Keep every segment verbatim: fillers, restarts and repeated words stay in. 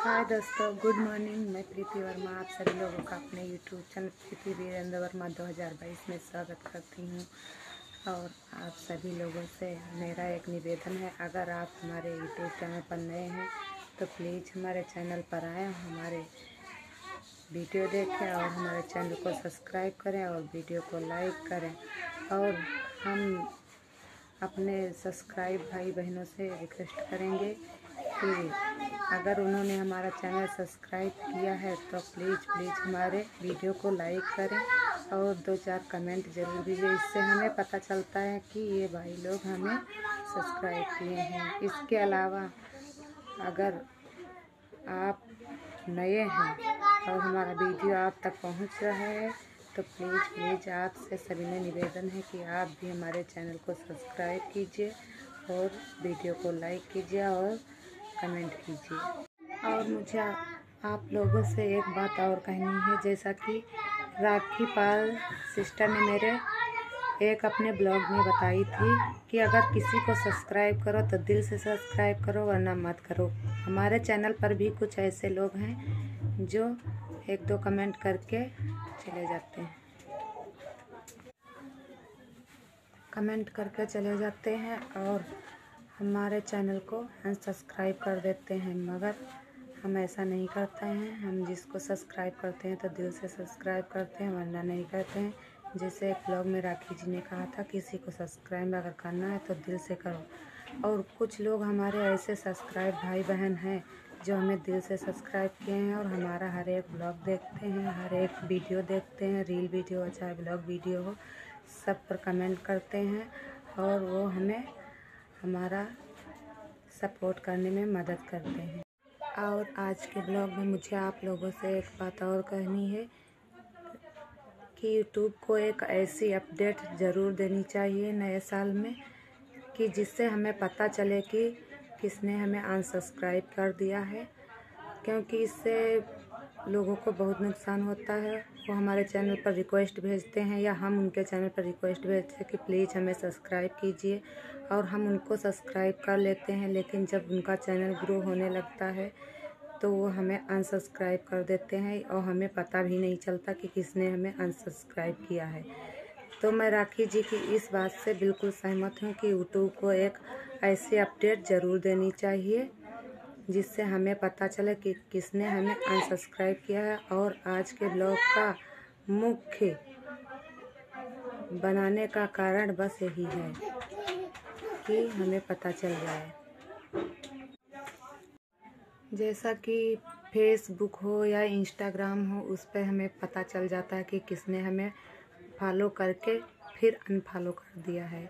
हाय दोस्तों, good morning. मैं प्रीति वर्मा आप सभी लोगों का अपने यूट्यूब चैनल प्रीति वीरेंद्र वर्मा दो हज़ार बाईस में स्वागत करती हूँ। और आप सभी लोगों से मेरा एक निवेदन है, अगर आप हमारे यूट्यूब चैनल पर नए हैं तो प्लीज़ हमारे चैनल पर आएँ, हमारे वीडियो देखें और हमारे चैनल को सब्सक्राइब करें और वीडियो को लाइक करें। और हम अपने सब्सक्राइब भाई बहनों से रिक्वेस्ट करेंगे कि अगर उन्होंने हमारा चैनल सब्सक्राइब किया है तो प्लीज़ प्लीज़ हमारे वीडियो को लाइक करें और दो चार कमेंट ज़रूर दीजिए। इससे हमें पता चलता है कि ये भाई लोग हमें सब्सक्राइब किए हैं। इसके अलावा अगर आप नए हैं और हमारा वीडियो आप तक पहुंच रहा है तो प्लीज़ प्लीज़ आपसे सभी ने निवेदन है कि आप भी हमारे चैनल को सब्सक्राइब कीजिए और वीडियो को लाइक कीजिए और कमेंट कीजिए। और मुझे आप लोगों से एक बात और कहनी है, जैसा कि राखी पाल सिस्टर ने मेरे एक अपने ब्लॉग में बताई थी कि अगर किसी को सब्सक्राइब करो तो दिल से सब्सक्राइब करो वरना मत करो। हमारे चैनल पर भी कुछ ऐसे लोग हैं जो एक दो कमेंट करके चले जाते हैं कमेंट करके चले जाते हैं और हमारे चैनल को अनसब्सक्राइब कर देते हैं, मगर हम ऐसा नहीं करते हैं। हम जिसको सब्सक्राइब करते हैं तो दिल से सब्सक्राइब करते हैं वरना नहीं करते हैं। जैसे एक ब्लॉग में राखी जी ने कहा था, किसी को सब्सक्राइब अगर करना है तो दिल से करो। और कुछ लोग हमारे ऐसे सब्सक्राइब भाई बहन हैं जो हमें दिल से सब्सक्राइब किए हैं और हमारा हर एक ब्लॉग देखते हैं, हर एक वीडियो देखते हैं, रील वीडियो हो चाहे ब्लॉग वीडियो हो, सब पर कमेंट करते हैं और वो हमें हमारा सपोर्ट करने में मदद करते हैं। और आज के ब्लॉग में मुझे आप लोगों से एक बात और कहनी है कि यूट्यूब को एक ऐसी अपडेट ज़रूर देनी चाहिए नए साल में कि जिससे हमें पता चले कि किसने हमें अनसब्सक्राइब कर दिया है, क्योंकि इससे लोगों को बहुत नुकसान होता है। वो हमारे चैनल पर रिक्वेस्ट भेजते हैं या हम उनके चैनल पर रिक्वेस्ट भेजते हैं कि प्लीज़ हमें सब्सक्राइब कीजिए, और हम उनको सब्सक्राइब कर लेते हैं, लेकिन जब उनका चैनल ग्रो होने लगता है तो वो हमें अनसब्सक्राइब कर देते हैं और हमें पता भी नहीं चलता कि किसने हमें अनसब्सक्राइब किया है। तो मैं राखी जी की इस बात से बिल्कुल सहमत हूँ कि यूट्यूब को एक ऐसी अपडेट ज़रूर देनी चाहिए जिससे हमें पता चले कि किसने हमें अनसब्सक्राइब किया है। और आज के ब्लॉग का मुख्य बनाने का कारण बस यही है कि हमें पता चल जाए। जैसा कि फेसबुक हो या इंस्टाग्राम हो, उस पर हमें पता चल जाता है कि किसने हमें फॉलो करके फिर अनफॉलो कर दिया है।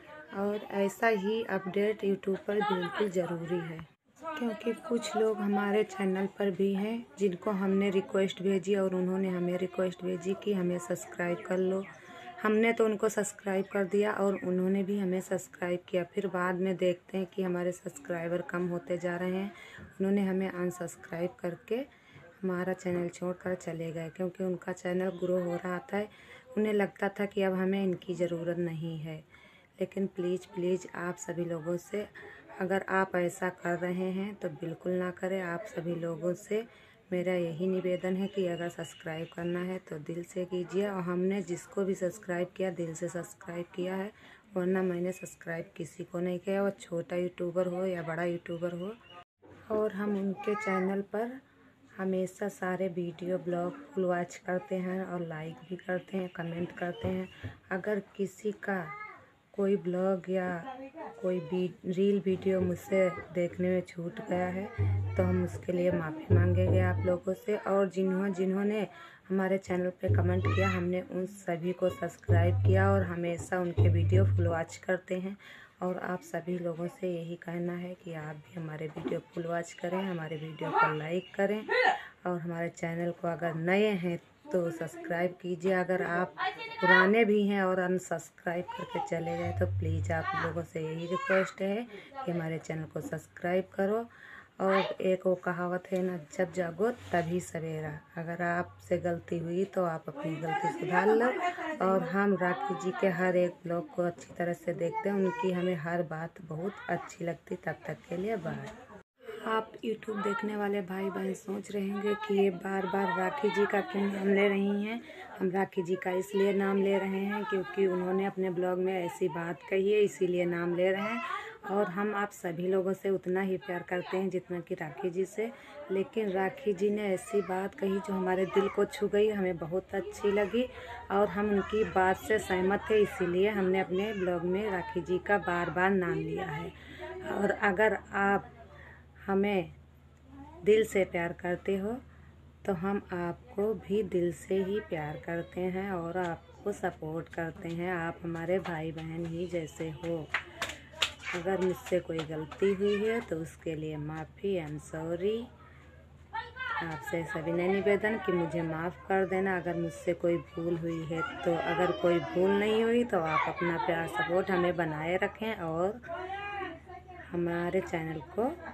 और ऐसा ही अपडेट यूट्यूब पर बिल्कुल ज़रूरी है, क्योंकि कुछ लोग हमारे चैनल पर भी हैं जिनको हमने रिक्वेस्ट भेजी और उन्होंने हमें रिक्वेस्ट भेजी कि हमें सब्सक्राइब कर लो। हमने तो उनको सब्सक्राइब कर दिया और उन्होंने भी हमें सब्सक्राइब किया। फिर बाद में देखते हैं कि हमारे सब्सक्राइबर कम होते जा रहे हैं। उन्होंने हमें अनसब्सक्राइब करके हमारा चैनल छोड़कर चले गए, क्योंकि उनका चैनल ग्रो हो रहा था। उन्हें लगता था कि अब हमें इनकी ज़रूरत नहीं है। लेकिन प्लीज़ प्लीज़ आप सभी लोगों से, अगर आप ऐसा कर रहे हैं तो बिल्कुल ना करें। आप सभी लोगों से मेरा यही निवेदन है कि अगर सब्सक्राइब करना है तो दिल से कीजिए। और हमने जिसको भी सब्सक्राइब किया दिल से सब्सक्राइब किया है, वरना मैंने सब्सक्राइब किसी को नहीं किया, वो छोटा यूट्यूबर हो या बड़ा यूट्यूबर हो। और हम उनके चैनल पर हमेशा सारे वीडियो ब्लॉग फुल वॉच करते हैं और लाइक भी करते हैं, कमेंट करते हैं। अगर किसी का कोई ब्लॉग या कोई रील वीडियो मुझसे देखने में छूट गया है तो हम उसके लिए माफ़ी मांगेंगे आप लोगों से। और जिन्हों जिन्होंने हमारे चैनल पे कमेंट किया, हमने उन सभी को सब्सक्राइब किया और हमेशा उनके वीडियो फुल वॉच करते हैं। और आप सभी लोगों से यही कहना है कि आप भी हमारे वीडियो फुल वॉच करें, हमारे वीडियो को लाइक करें और हमारे चैनल को अगर नए हैं तो सब्सक्राइब कीजिए। अगर आप पुराने भी हैं और अनसब्सक्राइब करके चले गए तो प्लीज़ आप लोगों से यही रिक्वेस्ट है कि हमारे चैनल को सब्सक्राइब करो। और एक वो कहावत है ना, जब जागो तभी सवेरा। अगर आपसे गलती हुई तो आप अपनी गलती सुधार लो। और हम राखी जी के हर एक ब्लॉग को अच्छी तरह से देखते हैं, उनकी हमें हर बात बहुत अच्छी लगती। तब तक के लिए बाय। आप यूट्यूब देखने वाले भाई बहन सोच रहे होंगे कि ये बार बार राखी जी का क्यों नाम ले रही हैं। हम राखी जी का इसलिए नाम ले रहे हैं क्योंकि उन्होंने अपने ब्लॉग में ऐसी बात कही है, इसीलिए नाम ले रहे हैं। और हम आप सभी लोगों से उतना ही प्यार करते हैं जितना कि राखी जी से। लेकिन राखी जी ने ऐसी बात कही जो हमारे दिल को छू गई, हमें बहुत अच्छी लगी और हम उनकी बात से सहमत थे, इसीलिए हमने अपने ब्लॉग में राखी जी का बार बार नाम लिया है। और अगर आप हमें दिल से प्यार करते हो तो हम आपको भी दिल से ही प्यार करते हैं और आपको सपोर्ट करते हैं। आप हमारे भाई बहन ही जैसे हो। अगर मुझसे कोई गलती हुई है तो उसके लिए माफ़ी, आई एम सॉरी। आपसे सविनय निवेदन कि मुझे माफ़ कर देना अगर मुझसे कोई भूल हुई है। तो अगर कोई भूल नहीं हुई तो आप अपना प्यार सपोर्ट हमें बनाए रखें और हमारे चैनल को